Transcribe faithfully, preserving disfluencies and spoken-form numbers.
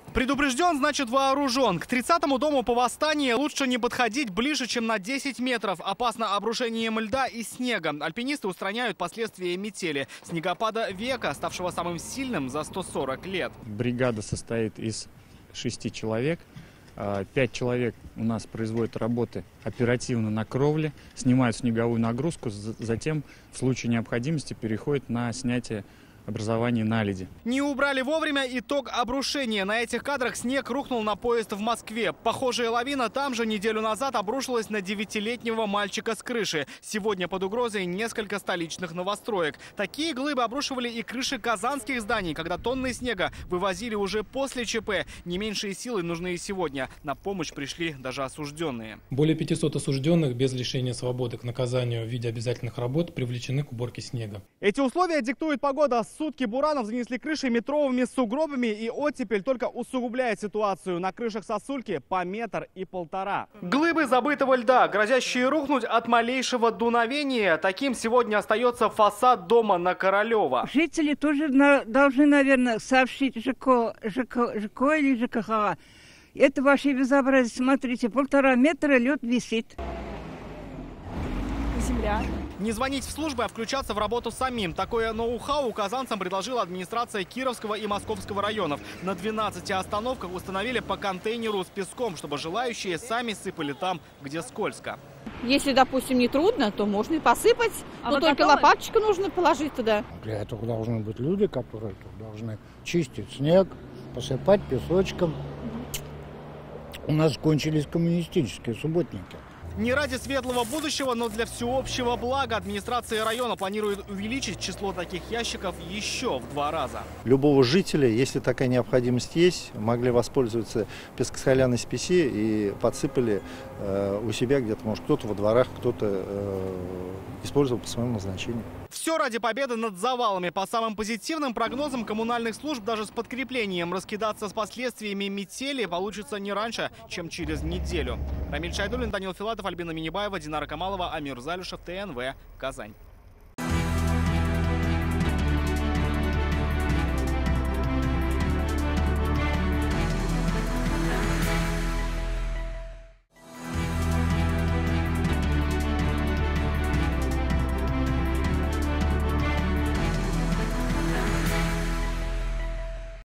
Предупрежден, значит вооружен. К тридцатому дому по восстанию лучше не подходить ближе, чем на десять метров. Опасно обрушением льда и снега. Альпинисты устраняют последствия метели. Снегопада века, ставшего самым сильным за сто сорок лет. Бригада состоит из шести человек. Пять человек у нас производят работы оперативно на кровле, снимают снеговую нагрузку, затем в случае необходимости переходят на снятие образования наледи. Не убрали вовремя, итог обрушения. На этих кадрах снег рухнул на поезд в Москве. Похожая лавина там же неделю назад обрушилась на девятилетнего мальчика с крыши. Сегодня под угрозой несколько столичных новостроек. Такие глыбы обрушивали и крыши казанских зданий, когда тонны снега вывозили уже после ЧП. Не меньшие силы нужны и сегодня. На помощь пришли даже осужденные. Более пятисот осужденных без лишения свободы к наказанию в виде обязательных работ привлечены к уборке снега. Эти условия диктует погода. Сутки буранов занесли крыши метровыми сугробами, и оттепель только усугубляет ситуацию. На крышах сосульки по метр и полтора. Глыбы забытого льда, грозящие рухнуть от малейшего дуновения. Таким сегодня остается фасад дома на Королева. Жители тоже на, должны, наверное, сообщить ЖК, ЖК, ЖК или ЖКХ. Это ваше безобразие. Смотрите, полтора метра лед висит. Земля. Не звонить в службы, а включаться в работу самим. Такое ноу-хау казанцам предложила администрация Кировского и Московского районов. На двенадцати остановках установили по контейнеру с песком, чтобы желающие сами сыпали там, где скользко. Если, допустим, не трудно, то можно и посыпать. А но только готовы? Лопаточку нужно положить туда. Для этого должны быть люди, которые должны чистить снег, посыпать песочком. У нас кончились коммунистические субботники. Не ради светлого будущего, но для всеобщего блага администрация района планирует увеличить число таких ящиков еще в два раза. Любого жителя, если такая необходимость есть, могли воспользоваться пескосоляной спеси и подсыпали э, у себя где-то, может, кто-то во дворах, кто-то э, использовал по своему назначению. Все ради победы над завалами. По самым позитивным прогнозам коммунальных служб, даже с подкреплением раскидаться с последствиями метели получится не раньше, чем через неделю. Рамиль Шайдуллин, Данил Филатов, Альбина Минибаева, Динара Камалова, Амир Залюшев, ТНВ, Казань.